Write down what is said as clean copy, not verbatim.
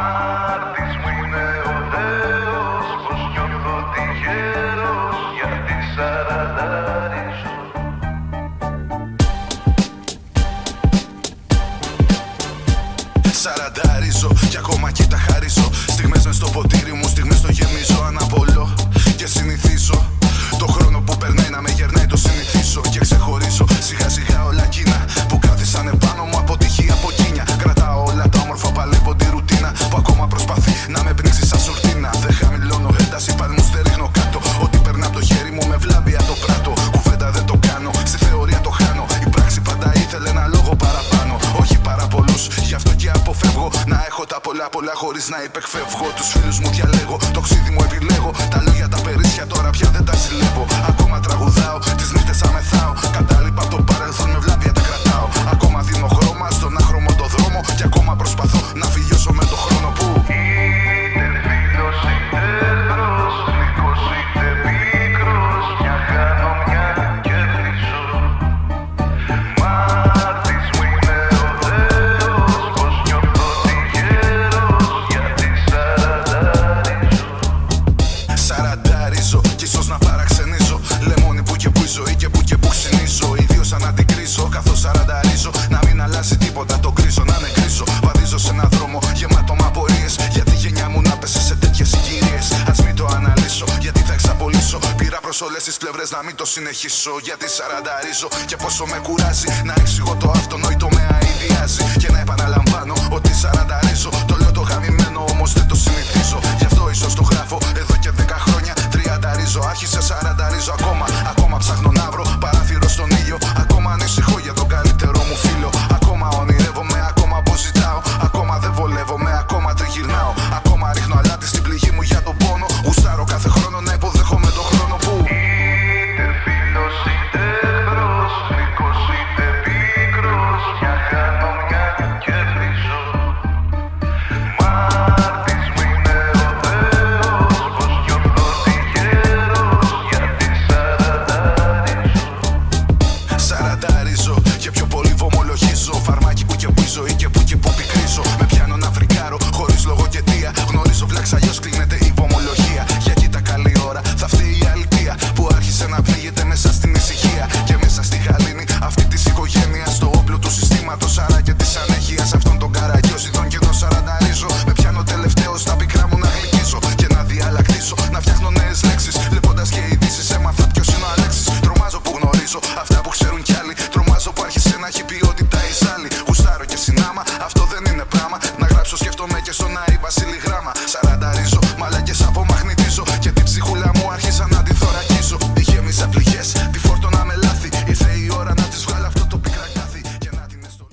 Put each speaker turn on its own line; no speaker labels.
Μάρτης μου είναι ο Θεός, πως νιώθω τυχερός, γιατί σαρανταρίζω.
Σαρανταρίζω κι ακόμα και τα χαρίζω. Στιγμές μες στο ποτήρι μου, στιγμές το γεμίζω. Αναπολώ και συνηθίζω το χρόνο που περνάει να με γερνάει, το συνηθίζω και ξεχωρίζω σιγά σιγά όλα εκείνα που κάθισαν επάνω μου από τυχή, από κίνια. Κρατάω όλα τα όμορφα, παλεύω τη ρουτίνα που ακόμα προσπαθεί να με πνίξει σαν σουρτίνα. Δεν χαμηλώνω ένταση, παλμούς δεν ρίχνω κάτω. Ό,τι περνά από το χέρι μου με βλάβεια το πράττω. Κουβέντα δεν το κάνω, στη θεωρία το χάνω. Η πράξη πάντα ήθελε ένα λόγο παραπάνω, όχι πάρα πολλούς. Γι' αυτό και αποφεύγω να έχω τα πολλά χωρίς να υπεκφεύγω. Τους φίλους μου διαλέγω, το ξύδι μου επιλέγω. Τα λόγια τα περίσσια τώρα πια δεν τα συλλέγω. Ακόμα τραγουδάω, τις νύχτες αμεθάω. Κατάλοιπα από το παρελθόν με βλάβεια τα κρατάω. Ακόμα δίνω χρώμα στον άχρωμο το δρόμο. Και ακόμα προσπαθώ να φυγιώσω με το χρόνο που
είτε φίλος είτε εχθρός, γλυκός είτε πίκρος, μια χάνω μια κερδίζω. Μάρτης μου είναι ο Θεός, πως νιώθω τυχερός, γιατί σαρανταρίζω.
Σαρανταρίζω κι ίσως να παραξενίζω. Λεμόνι που και που η ζωή και που ξυνίζω. Ιδίως αν αντικρίζω καθώς σαρανταρίζω. Να μην αλλάζει τίποτα, το γκρίζω να είναι γκρίζω. Βαδίζω σε έναν δρόμο γεμάτο με απορίες. Γιατί η γενιά μου να πέσει σε τέτοιες συγκυρίες. Ας μην το αναλύσω, γιατί θα εξαπολύσω. Πήρα προς όλες τις πλευρές να μην το συνεχίσω. Γιατί σαρανταρίζω και πόσο με κουράζει να εξηγώ το αυτονόητο με αηδιάζει. Και να επαναλαμβάνω ότι σαρανταρίζω. Το λέω το γαμημένο όμως δεν το συνηθίζω. Γι' αυτό ίσως το γράφω εδώ και 10 χρόνια. Τριανταρίζω, άρχισε σαρανταρίζω ακόμα. Ακόμα ψάχνω να βρω παράθυρο στον ήλιο. Ακόμα ανησυχώ για τον καλύτερο μου φίλο. Ακόμα ονειρεύομαι, ακόμα αποζητάω. Ακόμα δεν βολεύομαι, ακόμα τριγυρνάω. Ακόμα ρίχνω αλάτι στην πληγή μου για τον πόνο. Γουστάρω κάθε χρόνο να υποδέχομαι τον χρόνο που
είτε φίλος είτε εχθρός, γλυκός είτε πίκρος, μια χάνω μια κερδίζω. Μάρτης μου είναι ο Θεός, πως νιώθω τυχερός, γιατί σαρανταρίζω.
Σαρανταρίζω και πιο πολύ βομολογίζω. Φαρμάκι που και που η ζωή και που πικρίζω. Με πιάνω να φρικάρω χωρίς λογοκαιτία. Γνωρίζω βλάξ, αλλιώς κλείνεται η βομολογία. Για κοίτα καλή ώρα θα φταίει η αλήθεια που άρχισε να πνίγεται μέσα στην ησυχία. Και μέσα στη γαλήνη αυτή της οικογένειας. Το όπλο του συστήματος άρα και της ανέχειας. Αυτόν τον καραγκιόζιδον και τον σαρανταρίζω. Με πιάνω τελευταίο στα πικρά μου να γλυκίζω. Και να διαλλακτήσω, να φτιάχνω νέες λέξεις. Βλέποντας και ειδήσεις έμαθα ποιος είναι ο Αλέξης. Τρομάζω που γνωρίζω αυτά που ξέρουν κι άλλοι. Τρομάζω που άρχισε να έχει ποιότητα η ζάλη. Γουστάρω και συνάμα, αυτό δεν είναι πράμα. Να γράψω σκέφτομαι και στον